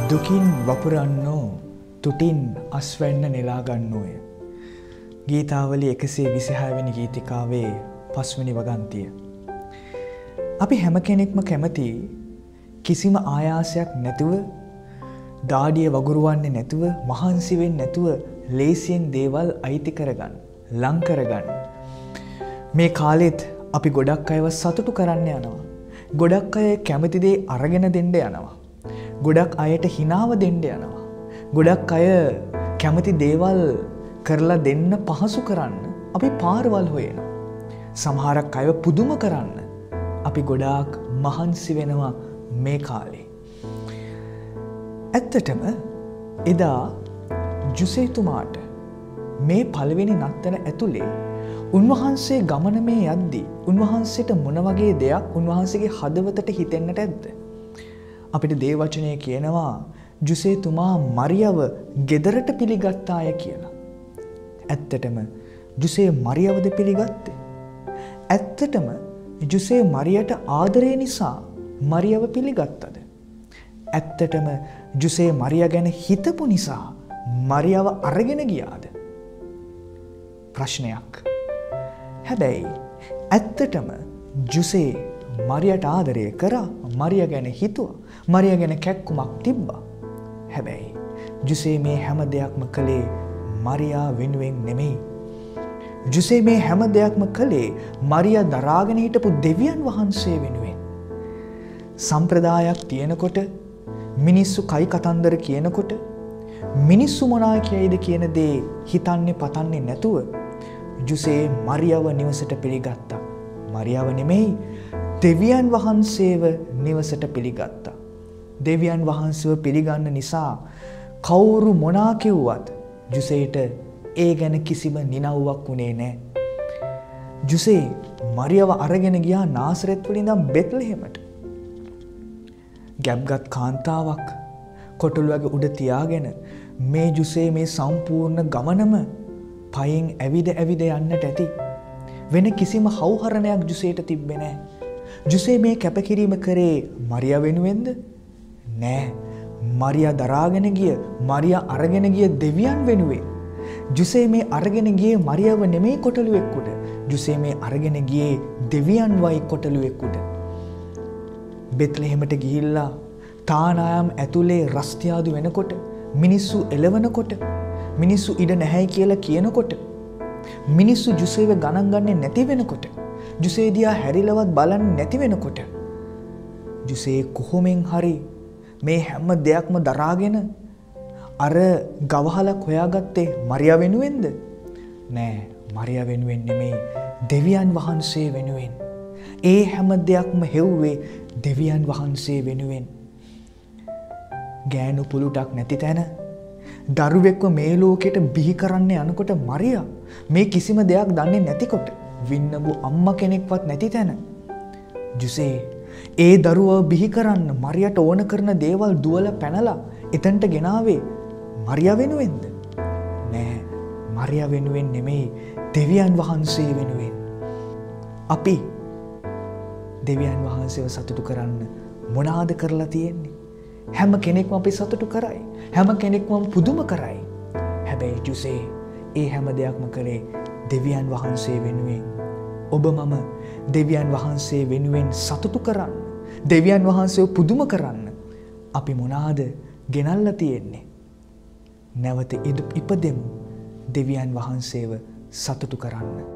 දුකින් වපුරන්නෝ තුටින් අස්වැන්න නෙලා ගන්නෝය. ගීතාවලි 126 වෙනි ගීතිකාවේ 5 වෙනි වගන්තිය. අපි හැම කෙනෙක්ම කැමති කිසිම ආයාසයක් නැතුව දාඩිය වගුරුවන්නේ නැතුව මහන්සි වෙන්නේ නැතුව ලේසියෙන් දේවල් අයිති කරගන්න, ලං කරගන්න. මේ කාලෙත් අපි ගොඩක් අයව සතුටු කරන්න යනවා. ගොඩක් අය කැමති දේ අරගෙන දෙන්න යනවා. ගොඩක් අයට හිනාව දෙන්න යනවා. ගොඩක් අය කැමති දේවල් කරලා දෙන්න පහසු කරන්න අපි පාරවල් හොයනවා. සමහරක් අයව පුදුම කරන්න අපි ගොඩාක් මහන්සි වෙනවා මේ කාලේ. ඇත්තටම එදා ජුසේතුමාට මේ පළවෙනි නත්තල ඇතුලේ උන්වහන්සේ ගමන මේ යද්දී උන්වහන්සේට මොන වගේ දෙයක් උන්වහන්සේගේ හදවතට හිතෙන්නට ඇද්ද? අපිට දේවචනයේ කියනවා ජුසේතුමා මරියව ගෙදරට පිළිගත්තාය කියලා. ඇත්තටම ජුසේ මරියවද පිළිගත්තේ? ඇත්තටම ජුසේ මරියට ආදරය නිසා මරියව පිළිගත්තද? ඇත්තටම ජුසේ මරිය ගැන හිතපු නිසා මරියව අරගෙන ගියාද? ප්‍රශ්නයක්. හැබැයි ඇත්තටම ජුසේ මරියට ආදරය කරා, මරිය ගැන හිතුවා, මරිය ගැන කැක්කුමක් තිබ්බා. හැබැයි ජුසේ මේ හැම දෙයක්ම කළේ මරියා වෙනුවෙන් නෙමෙයි. ජුසේ මේ හැම දෙයක්ම කළේ මරියා දරාගෙන හිටපු දෙවියන් වහන්සේ වෙනුවෙන්. සම්ප්‍රදායක් තියෙනකොට, මිනිස්සු කයි කතන්දර කියනකොට, මිනිස්සු මොනා කියයිද කියන දේ හිතන්නේ පතන්නේ නැතුව ජුසේ මරියව නිවසට පිළිගත්තා. මරියව නෙමෙයි, දෙවියන් වහන්සේව නිවසට පිළිගත්තා. දෙවියන් වහන්සේව පිළිගන්න නිසා කවුරු මොනා කිව්වත් ජුසේට ඒ ගැන කිසිම නිනව්වක් උනේ නැහැ. ජුසේ මරියව අරගෙන ගියා නාසරෙත් වල ඉඳන් බෙත්ලෙහෙමට. ගැබ්ගත් කාන්තාවක් කොටුළුවගේ උඩ තියාගෙන මේ ජුසේ මේ සම්පූර්ණ ගමනම පයෙන් ඇවිද ඇවිද යන්නට ඇති. වෙන කිසිම හවුහරණයක් ජුසේට තිබ්බේ නැහැ. ජුසේ මේ කැපකිරීම කරේ මරියා වෙනුවෙන්ද? නෑ. මරියා දරාගෙන ගිය, මරියා අරගෙන ගිය දෙවියන් වෙනුවෙන්. ජුසේ මේ අරගෙන ගියේ මරියව නෙමෙයි කොටලුවෙක් උඩ. ජුසේ මේ අරගෙන ගියේ දෙවියන් වයි කොටලුවෙක් උඩ. බෙත්ලෙහෙමට ගිහිල්ලා තානායම් ඇතුලේ රස්තියාදු වෙනකොට, මිනිස්සු එළවනකොට, මිනිස්සු ඉඩ නැහැයි කියලා කියනකොට, මිනිස්සු ජුසේව ගණන් ගන්නේ නැති වෙනකොට, ජුසේ දිහා හැරිලවත් බලන්නේ නැති වෙනකොට, ජුසේ කොහොමෙන් හරි මේ හැම දෙයක්ම දරාගෙන අර ගවහලක් හොයාගත්තේ මරියා වෙනුවෙන්ද? නෑ, මරියා වෙනුවෙන් නෙමෙයි, දෙවියන් වහන්සේ වෙනුවෙන්. ඒ හැම දෙයක්ම හෙව්වේ දෙවියන් වහන්සේ වෙනුවෙන්. ගෑනු පුලුටක් නැති තැන දරුවෙක්ව මේ ලෝකෙට බිහි කරන්න යනකොට මරියා මේ කිසිම දෙයක් දන්නේ නැතිකොට, වින්නබු අම්මා කෙනෙක්වත් නැති තැන ජුසේ ඒ දරුවව බිහි කරන්න මරියට ඕන කරන දේවල් දුවලා පැනලා එතනට ගෙනාවේ මරියා වෙනුවෙන්ද? නෑ, මරියා වෙනුවෙන් නෙමෙයි, දෙවියන් වහන්සේ වෙනුවෙන්. අපි දෙවියන් වහන්සේව සතුටු කරන්න මොනවාද කරලා තියෙන්නේ? හැම කෙනෙක්ම අපි සතුටු කරයි. හැම කෙනෙක්ම පුදුම කරයි. හැබැයි ජුසේ ඒ හැම දෙයක්ම කළේ දෙවියන් වහන්සේ වෙනුවෙන්. ඔබ මම දෙවියන් වහන්සේ වෙනුවෙන් සතුටු කරන්න, දෙවියන් වහන්සේව පුදුම කරන්න අපි මොනවාද ගෙනල්ලා තියෙන්නේ? නැවත ඉපදෙමු දෙවියන් වහන්සේව සතුටු කරන්න.